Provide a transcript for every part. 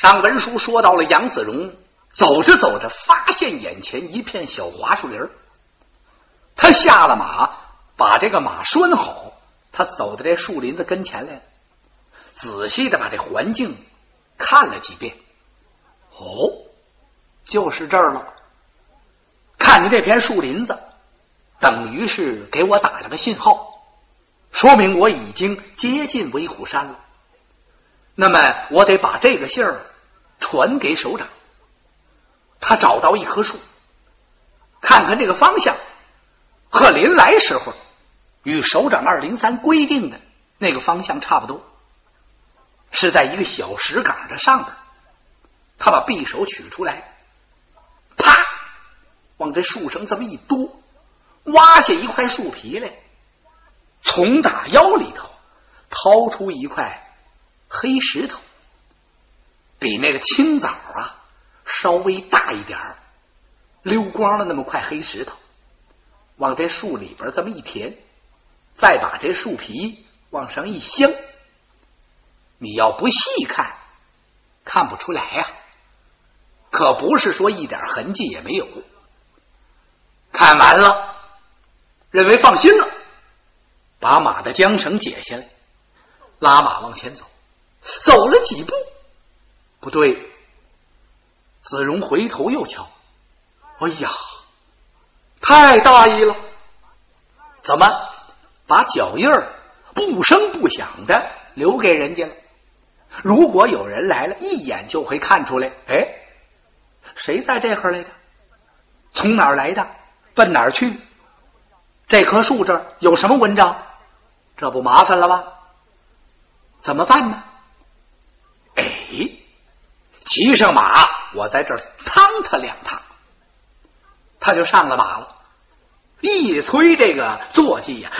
上文书说到了杨子荣走着走着发现眼前一片小桦树林，他下了马，把这个马拴好，他走到这树林子跟前来，仔细的把这环境看了几遍。哦，就是这儿了。看见这片树林子，等于是给我打了个信号，说明我已经接近威虎山了。那么我得把这个信儿传给首长。他找到一棵树，看看这个方向和临来时候与首长203规定的那个方向差不多，是在一个小石岗的上边。他把匕首取出来，啪往这树上这么一剁，挖下一块树皮来，从打腰里头掏出一块黑石头，比那个青枣啊稍微大一点儿，溜光了那么块黑石头，往这树里边这么一填，再把这树皮往上一镶。你要不细看，看不出来呀，可不是说一点痕迹也没有。看完了，认为放心了，把马的缰绳解下来，拉马往前走。走了几步，不对，子荣回头又瞧，哎呀，太大意了，怎么把脚印儿不声不响的留给人家了？如果有人来了，一眼就会看出来，哎，谁在这块来的？从哪儿来的？奔哪儿去？这棵树这儿有什么文章？这不麻烦了吧？怎么办呢？哎，骑上马，我在这儿趟他2趟。他就上了马了，一催这个坐骑呀，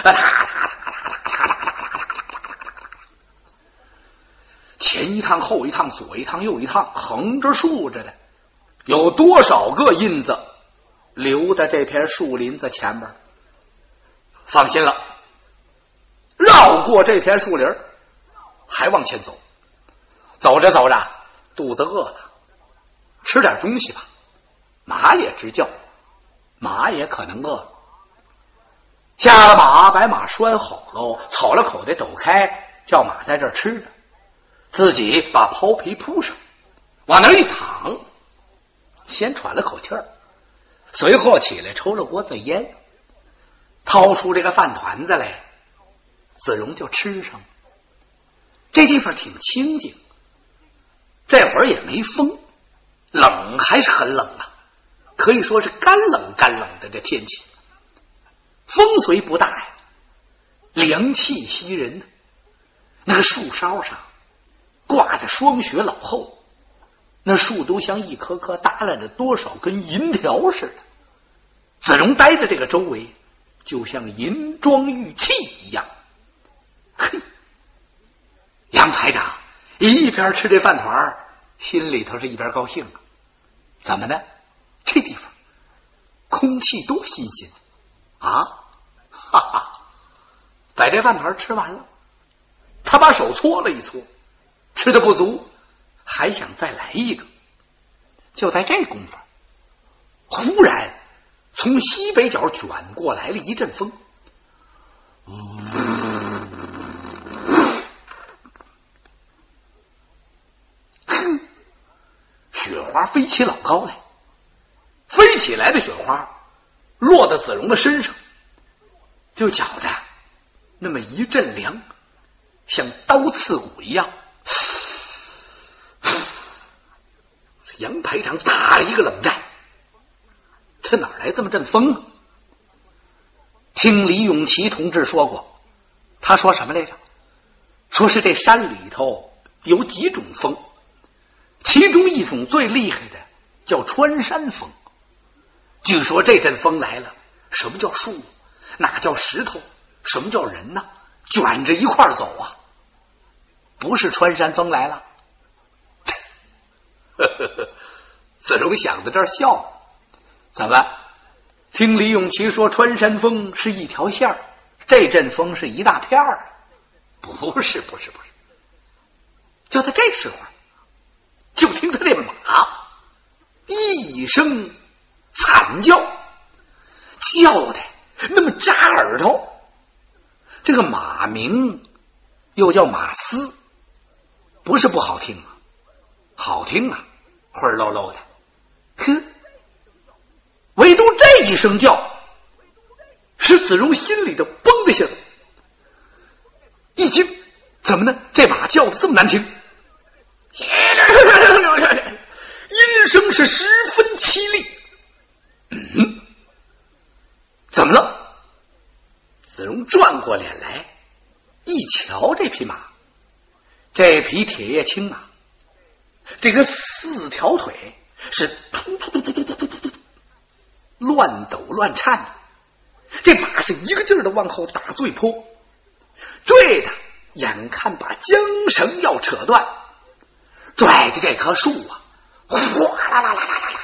前一趟后一趟，左一趟右一趟，横着竖着的，有多少个印子留在这片树林子前面？放心了，绕过这片树林，还往前走。走着走着，肚子饿了，吃点东西吧。马也直叫，马也可能饿了。下了马，把马拴好喽，草了口袋抖开，叫马在这儿吃着，自己把袍皮铺上，往那儿一躺，先喘了口气儿，随后起来抽了锅子烟，掏出这个饭团子来，子荣就吃上了。这地方挺清静，这会儿也没风，冷还是很冷啊，可以说是干冷干冷的这天气。风虽不大呀，凉气袭人。那个树梢上挂着霜雪老厚，那树都像一颗颗耷拉着多少根银条似的。子荣待着这个周围，就像银装玉器一样。嘿，杨排长一边吃这饭团，心里头是一边高兴啊。怎么呢？这地方空气多新鲜啊！哈哈，把这饭团吃完了，他把手搓了一搓，吃的不足，还想再来一个。就在这功夫，忽然从西北角卷过来了一阵风，雪花飞起老高来，飞起来的雪花落到子荣的身上，就觉着那么一阵凉，像刀刺骨一样。杨排长打了一个冷战，这哪来这么阵风啊？听李永琪同志说过，他说什么来着？说是这山里头有几种风，其中一种最厉害的叫穿山风。据说这阵风来了，什么叫树，哪叫石头，什么叫人呢？卷着一块走啊！不是穿山风来了。子荣想到这儿笑了，怎么？听李永琪说穿山风是一条线儿，这阵风是一大片儿？不是。就在这时候， 就听他这马一声惨叫，叫的那么扎耳朵。这个马名又叫马嘶，不是不好听啊，好听啊，灰儿漏漏的。可唯独这一声叫，使子荣心里头嘣的一下，一惊，怎么呢？这马叫的这么难听，音声是十分凄厉。怎么了？子荣转过脸来一瞧，这匹马，这匹铁叶青啊，这个四条腿是突突突突突突突突乱抖乱颤的，这马是一个劲儿的往后打醉坡，坠的眼看把缰绳要扯断，拽的这棵树啊，哗啦啦啦啦啦啦，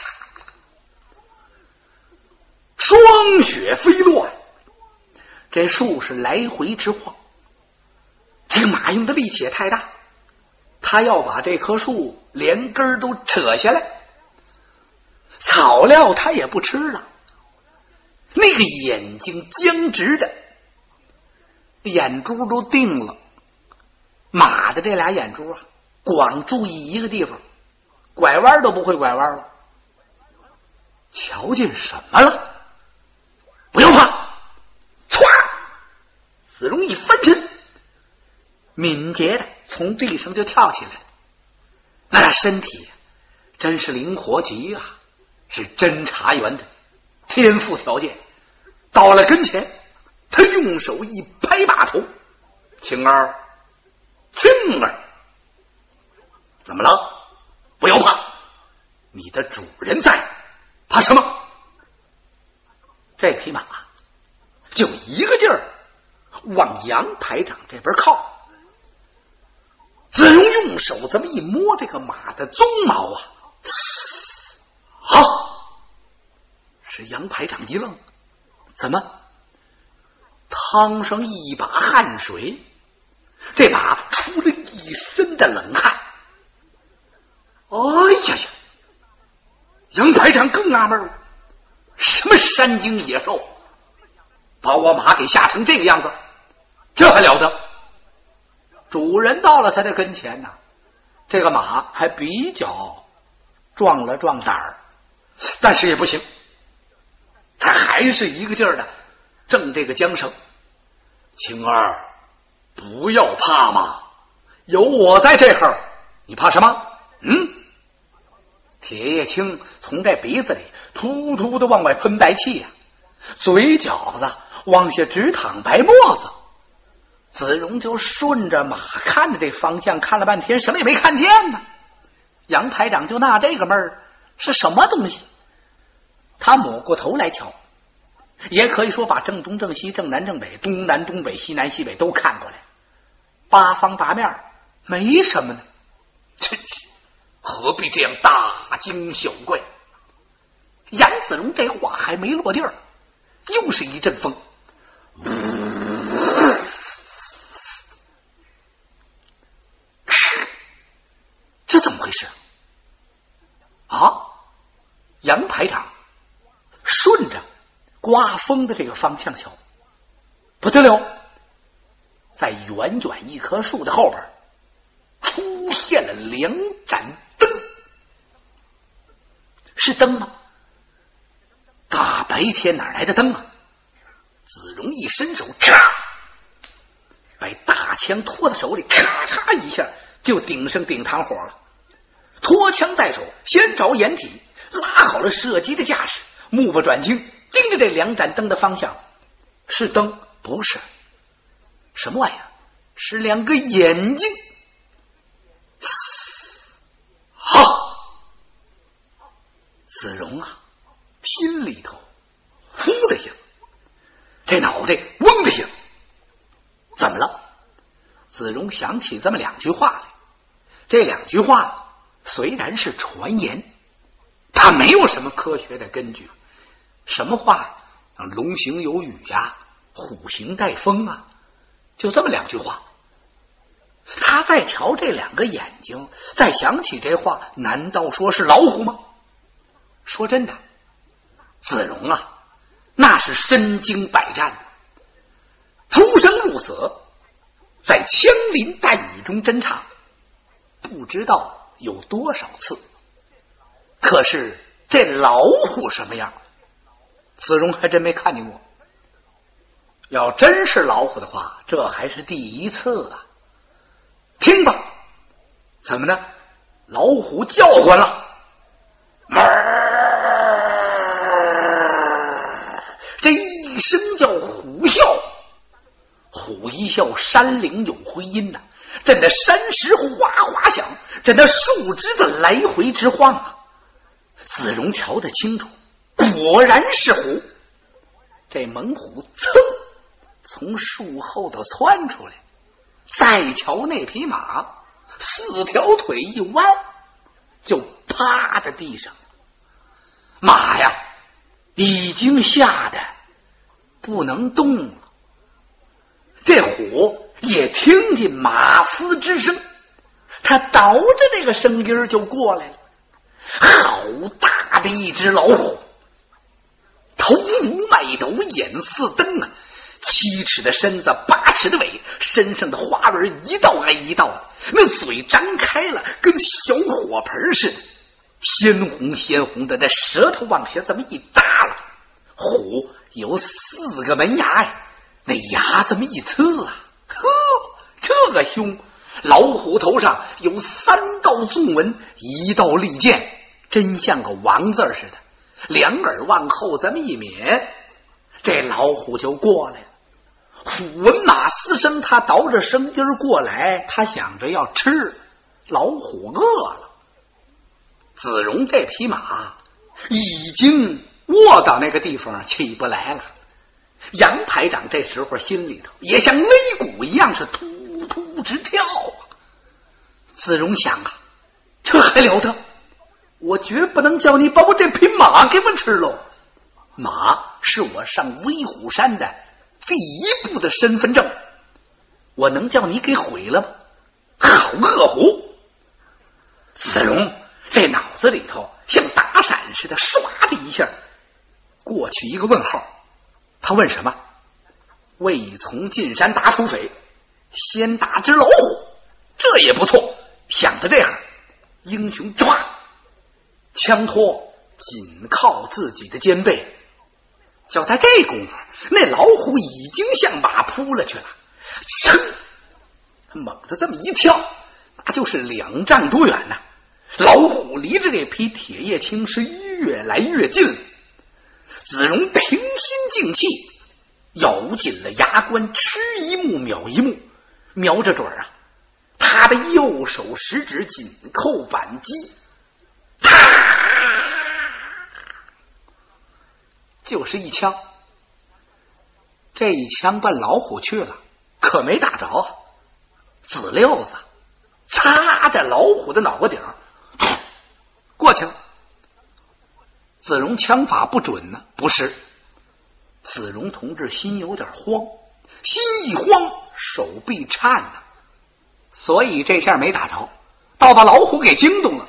霜雪飞乱，这树是来回直晃。这个马用的力气也太大，他要把这棵树连根都扯下来，草料他也不吃了，那个眼睛僵直的，眼珠都定了。马的这俩眼珠啊，光注意一个地方，拐弯都不会拐弯了。瞧见什么了？不要怕！唰！子荣一翻身，敏捷的从地上就跳起来了。那身体真是灵活极啊，是侦查员的天赋条件。到了跟前，他用手一拍马头：“青儿，青儿，怎么了？不要怕，你的主人在，怕什么？”这匹马就一个劲儿往杨排长这边靠。子荣用手这么一摸这个马的鬃毛啊，好！是杨排长一愣，怎么？趟上一把汗水，这马出了一身的冷汗。哎呀呀！杨排长更纳闷了，什么山精野兽，把我马给吓成这个样子，这还了得？主人到了他的跟前呢，这个马还比较壮了壮胆儿，但是也不行，他还是一个劲儿的挣这个缰绳。青儿，不要怕嘛，有我在这儿，你怕什么？铁叶青从这鼻子里突突的往外喷白气呀，嘴角子往下直淌白沫子。子荣就顺着马看着这方向看了半天，什么也没看见呢。杨排长就纳这个闷儿，是什么东西？他抹过头来瞧，也可以说把正东正西正南正北东南东北西南西北都看过来，八方八面没什么呢。真是何必这样大惊小怪？杨子荣这话还没落地儿，又是一阵风，这怎么回事啊？杨排长顺着刮风的这个方向瞧，不得了，在远远一棵树的后边出现了两盏灯。是灯吗？大白天哪来的灯啊？子荣一伸手，咔，把大枪托在手里，咔嚓一下就顶上顶膛火了。脱枪在手，先找掩体，拉好了射击的架势，目不转睛盯着这两盏灯的方向。是灯？不是。什么玩意儿？是两个眼睛。好！子荣啊，心里头呼的一下，这脑袋嗡的一下。怎么了？子荣想起这么两句话来。这两句话虽然是传言，它没有什么科学的根据。什么话？龙行有雨呀，虎行带风啊，就这么两句话。 他再瞧这两个眼睛，再想起这话，难道说是老虎吗？说真的，子荣啊，那是身经百战，出生入死，在枪林弹雨中侦查，不知道有多少次。可是这老虎什么样，子荣还真没看见过。要真是老虎的话，这还是第一次啊！听吧，怎么呢？老虎叫唤了，这一声叫虎啸。虎一啸，山岭有回音呐，震得山石哗哗响，震得树枝子来回直晃啊！子荣瞧得清楚，果然是虎。这猛虎噌从树后头窜出来，再瞧那匹马，四条腿一弯，就趴在地上。马呀，已经吓得不能动了。这虎也听见马嘶之声，他倒着这个声音就过来了。好大的一只老虎，头如麦斗，眼似灯啊，7尺的身子，8尺的尾，身上的花纹一道挨一道的，那嘴张开了，跟小火盆似的，鲜红鲜红的，那舌头往下这么一耷拉。虎有4个门牙呀，那牙这么一呲啊，呵，这个凶！老虎头上有3道纵纹，1道利剑，真像个王字似的。2耳往后这么一抿，这老虎就过来了。虎闻马嘶声，他倒着声音过来，他想着要吃。老虎饿了，子荣这匹马已经卧到那个地方起不来了。杨排长这时候心里头也像擂鼓一样是突突直跳啊！子荣想啊，这还了得，我绝不能叫你把我这匹马给我吃喽。马是我上威虎山的第一步的身份证，我能叫你给毁了吗？好恶虎！子荣这脑子里头像打闪似的，唰的一下过去一个问号。他问什么？未从进山打土匪，先打只老虎，这也不错。想到这样，英雄唰，枪托紧靠自己的肩背。就在这功夫，那老虎已经向马扑了去了，噌，猛地这么一跳，那就是2丈多远呐！老虎离着这匹铁叶青是越来越近了。子荣平心静气，咬紧了牙关，趋一目秒一目，瞄着准啊！他的右手食指紧扣扳机，就是一枪。这一枪奔老虎去了，可没打着。子溜子擦着老虎的脑瓜顶过去了。子荣枪法不准呢？不是，子荣同志心有点慌，心一慌手臂颤呢，所以这下没打着，倒把老虎给惊动了。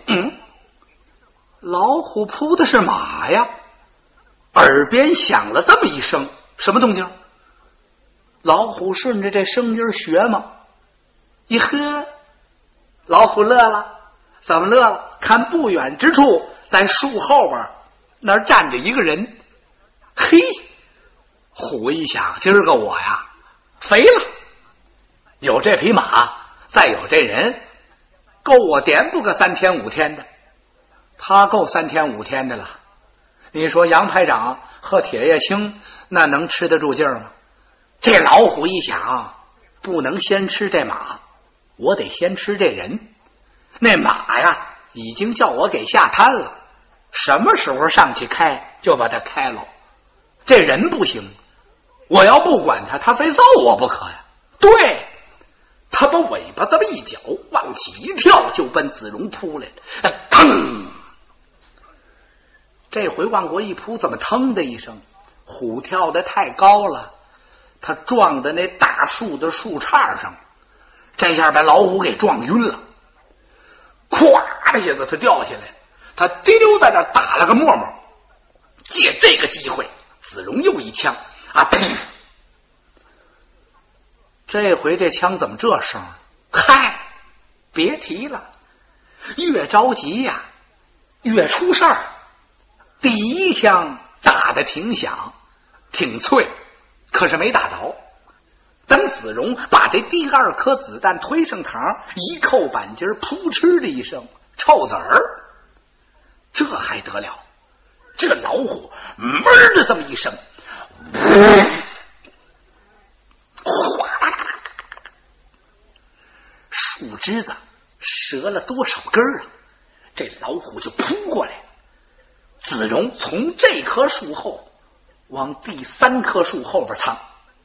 老虎扑的是马呀，耳边响了这么一声，什么动静？老虎顺着这声音学嘛，一呵，老虎乐了。怎么乐了？看不远之处，在树后边那儿站着一个人。嘿，虎一想，今儿个我呀肥了，有这匹马，再有这人，够我点不个3天5天的。他够3天5天的了，你说杨排长和铁叶青那能吃得住劲儿吗？这老虎一想，不能先吃这马，我得先吃这人。那马呀已经叫我给下滩了，什么时候上去开就把它开了。这人不行，我要不管他，他非揍我不可呀。对，他把尾巴这么一脚往起一跳，就奔子荣扑来了。腾，这回往过一扑，怎么腾的一声？虎跳得太高了，他撞在那大树的树杈上， 这下把老虎给撞晕了，咵的一下子他掉下来，他滴溜在那打了个沫沫。借这个机会，子荣又一枪啊，砰！这回这枪怎么这声？嗨，别提了，越着急呀，越出事儿。第一枪打得挺响，挺脆，可是没打着。等子荣把这第二颗子弹推上膛，一扣扳机，扑哧的一声，臭子儿。这还得了？这老虎闷的这么一声，哗啦啦，树枝子折了多少根啊？这老虎就扑过来。子荣从这棵树后往第3棵树后边藏，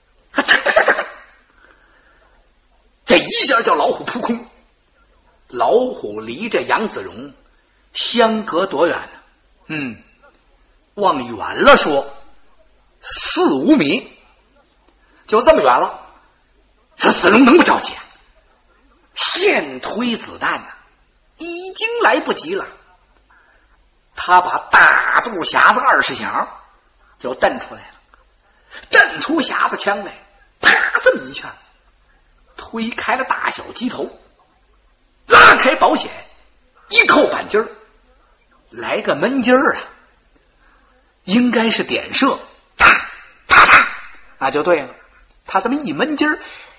这一下叫老虎扑空。老虎离这杨子荣相隔多远呢？往远了说4、5米，就这么远了。这子荣能不着急啊？现推子弹呢，已经来不及了。他把大肚匣子20响就蹬出来了，蹬出匣子枪来，啪这么一下推开了大小机头，拉开保险，一扣扳机，来个闷劲儿啊，应该是点射，哒哒哒，那就对了。他这么一闷劲儿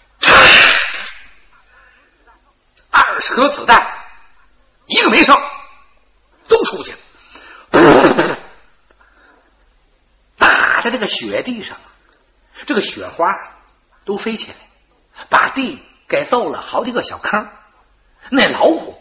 ，20颗子弹一个没剩，都出去了。打在这个雪地上，这个雪花都飞起来，把地给揍了好几个小坑。那老虎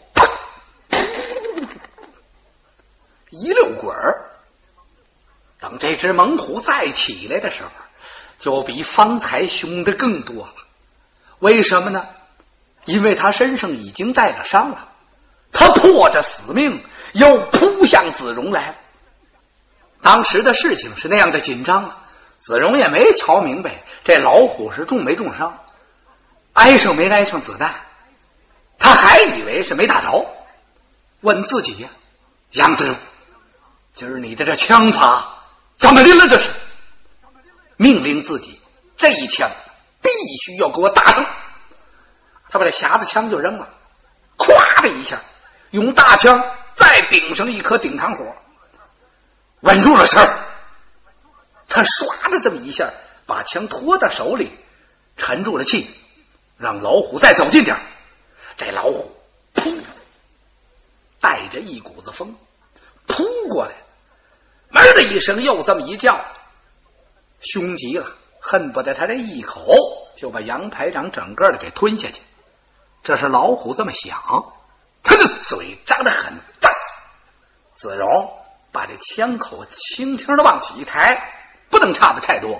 一溜滚儿，等这只猛虎再起来的时候，就比方才凶的更多了。为什么呢？因为他身上已经带了伤了，他迫着死命又扑向子荣来了。当时的事情是那样的紧张啊，子荣也没瞧明白这老虎是中没中伤，挨上没挨上子弹，他还以为是没打着，问自己呀，杨子荣，今儿你的这枪法怎么的了？这是命令自己这一枪必须要给我打上。他把这匣子枪就扔了，咵的一下用大枪再顶上一颗顶膛火，稳住了神儿。他唰的这么一下把枪托到手里，沉住了气，让老虎再走近点。这老虎噗带着一股子风扑过来，门的一声又这么一叫，凶极了，恨不得他这一口就把杨排长整个的给吞下去。这是老虎这么想，他的嘴张得很大。子荣把这枪口轻轻的往起一抬，不能差的太多。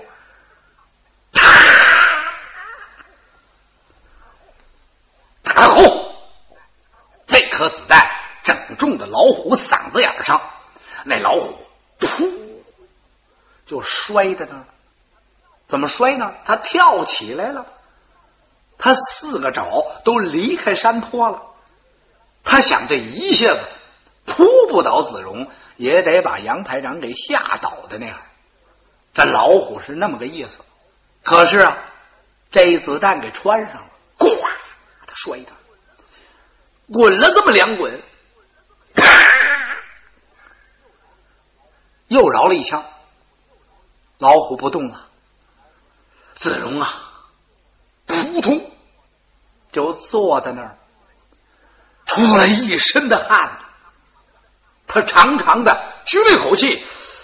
打后，这颗子弹正中的老虎嗓子眼上，那老虎噗就摔在那儿。怎么摔呢？他跳起来了，他4个爪都离开山坡了。他想这一下子扑不倒子荣，也得把杨排长给吓倒的那样。这老虎是那么个意思。可是啊，这一子弹给穿上了，呱，他摔他，滚了这么2滚，啪，又饶了一枪，老虎不动了。子荣啊，扑通就坐在那儿，出了一身的汗。他长长的吁了一口气，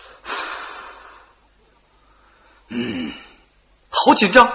好紧张。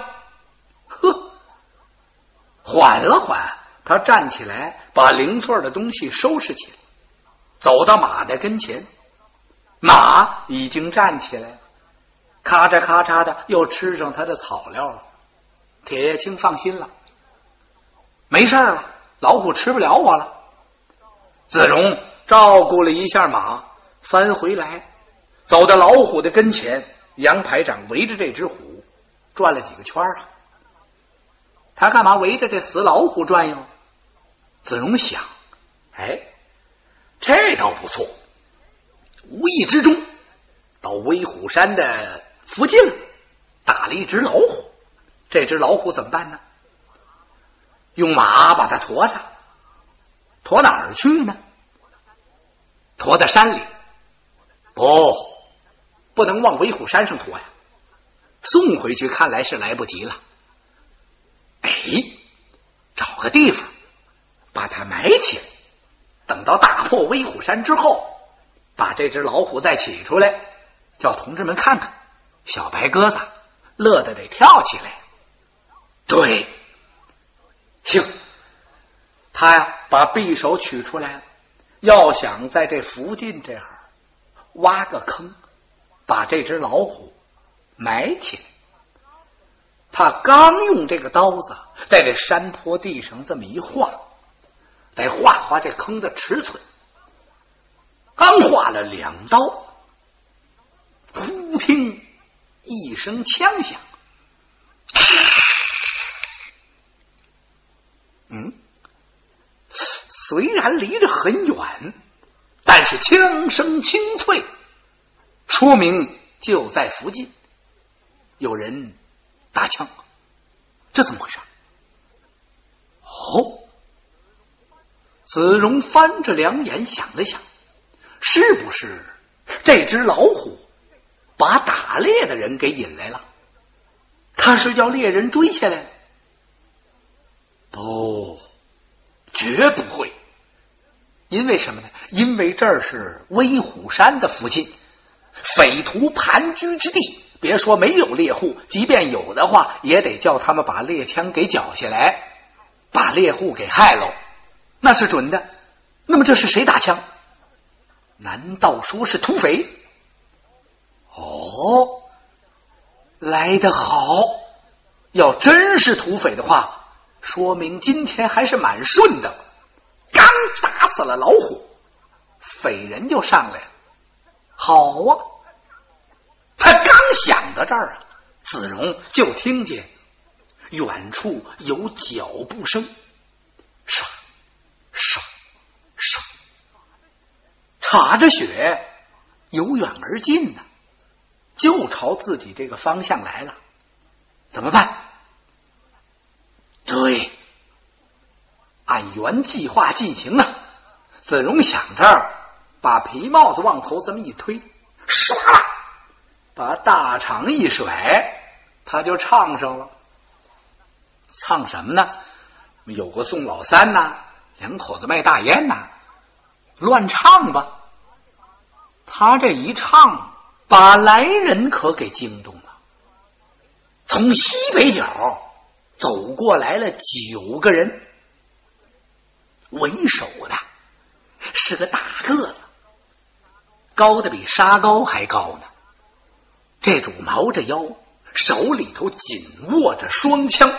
缓了缓，他站起来，把零碎的东西收拾起来，走到马的跟前。马已经站起来了，咔嚓咔嚓的又吃上他的草料了。铁叶青放心了，没事了，老虎吃不了我了。子荣照顾了一下马，翻回来，走到老虎的跟前。杨排长围着这只虎转了几个圈啊， 他干嘛围着这死老虎转悠？子荣想，哎，这倒不错。无意之中到威虎山的附近了，打了一只老虎。这只老虎怎么办呢？用马把它驮着，驮哪儿去呢？驮到山里。不能往威虎山上驮呀，送回去看来是来不及了。哎，找个地方把它埋起来，等到大破威虎山之后，把这只老虎再起出来，叫同志们看看，小白鸽子乐得得跳起来。对，行，他呀把匕首取出来了，要想在这附近这儿挖个坑，把这只老虎埋起来。他刚用这个刀子在这山坡地上这么一画，得画这坑的尺寸。刚画了2刀，忽听一声枪响，虽然离着很远，但是枪声清脆，说明就在附近，有人打枪。这怎么回事？子荣翻着两眼想了想，是不是这只老虎把打猎的人给引来了？他是叫猎人追下来？不，绝不会。因为什么呢？因为这儿是威虎山的附近，匪徒盘踞之地。别说没有猎户，即便有的话，也得叫他们把猎枪给缴下来，把猎户给害喽，那是准的。那么这是谁打枪？难道说是土匪？来得好！要真是土匪的话，说明今天还是蛮顺的。刚打死了老虎，匪人就上来了。好啊！他刚想到这儿啊，子荣就听见远处有脚步声，唰唰唰，插着雪由远而近呢，就朝自己这个方向来了。怎么办？对，按原计划进行啊！子荣想这儿，把皮帽子往后这么一推，唰啦，把大氅一甩，他就唱上了。唱什么呢？有个宋老三呐，两口子卖大烟呐，乱唱吧。他这一唱，把来人可给惊动了。从西北角走过来了9个人，为首的是个大个子，高的比沙高还高呢。这主毛着腰，手里头紧握着双枪，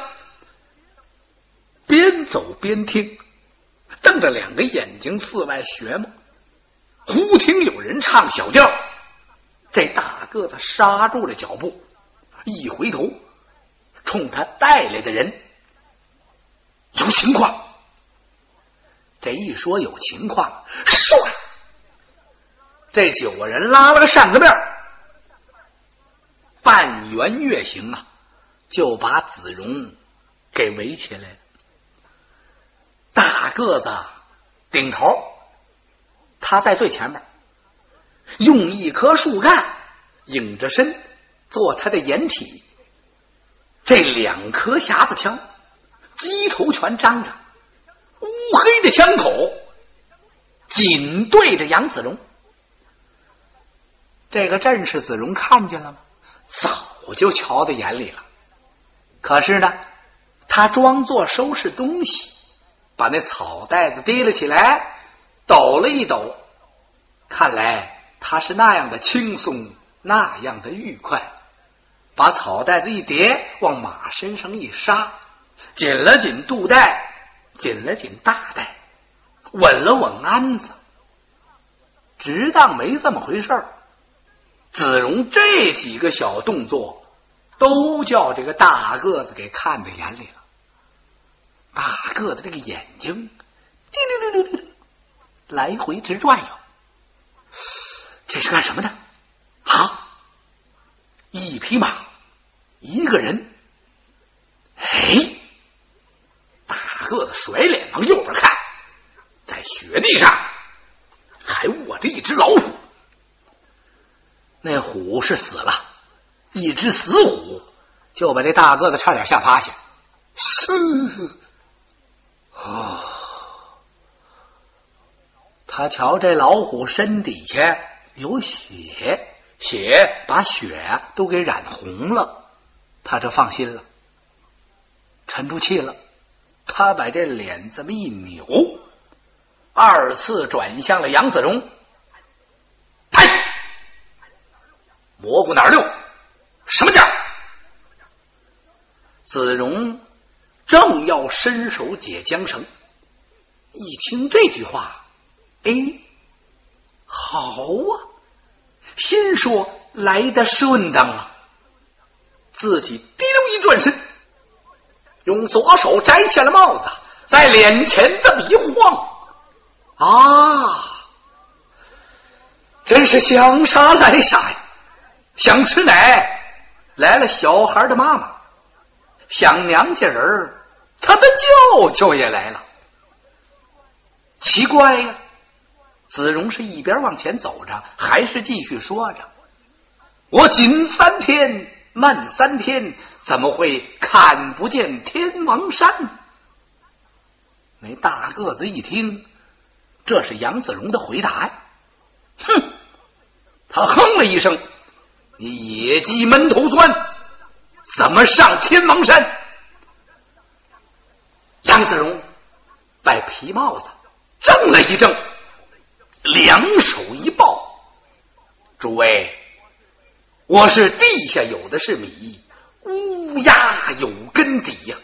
边走边听，瞪着2个眼睛四外学摸。忽听有人唱小调，这大个子刹住了脚步，一回头冲他带来的人，有情况。这一说有情况，唰，这9个人拉了个扇子面，半圆月形啊，就把子荣给围起来了。大个子顶头，他在最前面，用一棵树干引着身做他的掩体。这2颗匣子枪机头全张着，乌黑的枪口紧对着杨子荣。这个阵势子荣看见了吗？早就瞧在眼里了。可是呢，他装作收拾东西，把那草袋子提了起来，抖了一抖，看来他是那样的轻松，那样的愉快。把草袋子一叠，往马身上一杀，紧了紧肚带，紧了紧大带，稳了稳鞍子，只当没这么回事儿。子荣这几个小动作都叫这个大个子给看在眼里了。 大个的这个眼睛滴溜溜溜溜来回直转悠，这是干什么的？啊，一匹马，一个人。哎，大个子甩脸往右边看，在雪地上还卧着一只老虎。那虎是死了，一只死虎就把这大个子差点吓趴下。哦，他瞧这老虎身底下有血，血把血都给染红了，他这放心了，沉住气了。他把这脸这么一扭，二次转向了杨子荣。嗨，蘑菇哪儿溜？什么价？子荣正要伸手解缰绳，一听这句话，哎，好啊，心说来得顺当啊，自己滴溜一转身，用左手摘下了帽子，在脸前这么一晃，啊，真是想杀来杀呀！想吃奶来了小孩的妈妈，想娘家人他的舅舅也来了。奇怪呀，子荣是一边往前走着，还是继续说着：我紧3天慢3天，怎么会看不见天王山呢？那大个子一听这是杨子荣的回答呀，哼，他哼了一声：你野鸡闷头钻，怎么上天王山？杨子荣把皮帽子正了一正，两手一抱：诸位，我是地下有的是米，乌鸦有根底呀。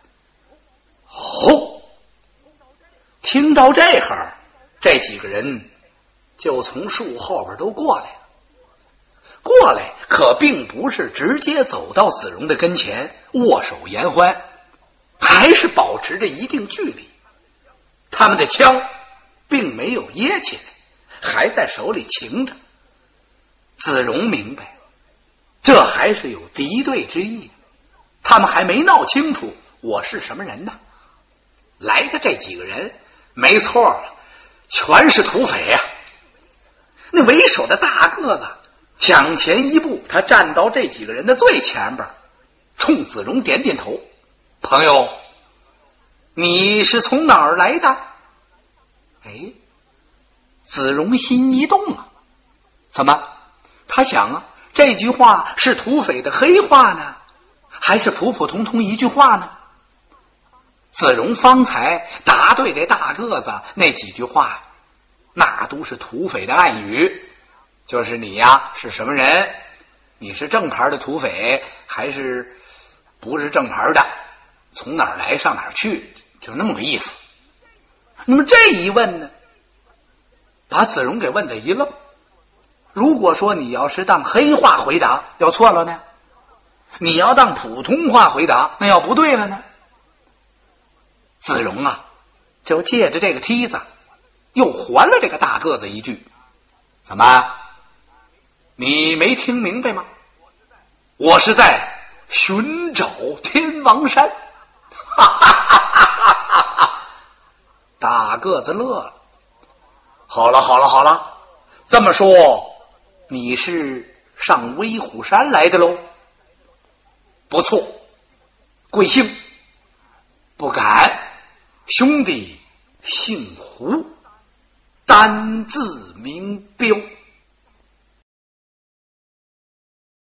哦，听到这会这几个人就从树后边都过来了。过来可并不是直接走到子荣的跟前握手言欢，还是保持着一定距离。他们的枪并没有掖起来，还在手里擎着。子荣明白，这还是有敌对之意的，他们还没闹清楚我是什么人呢。来的这几个人没错了，全是土匪呀。那为首的大个子向前一步，他站到这几个人的最前边，冲子荣点点头：朋友，你是从哪儿来的？哎，子荣心一动啊，怎么？他想啊，这句话是土匪的黑话呢，还是普普通通一句话呢？子荣方才答对这大个子那几句话，那都是土匪的暗语，就是你呀是什么人，你是正牌的土匪还是不是正牌的，从哪儿来上哪儿去，就那么个意思。那么这一问呢，把子荣给问得一愣。如果说你要是当黑话回答，要错了呢？你要当普通话回答，那要不对了呢？子荣啊，就借着这个梯子又还了这个大个子一句：怎么，你没听明白吗？我是在寻找天王山。哈哈哈哈哈哈！大个子乐了。好了好了好了，这么说你是上威虎山来的喽？不错，贵姓？不敢，兄弟姓胡，单字名彪。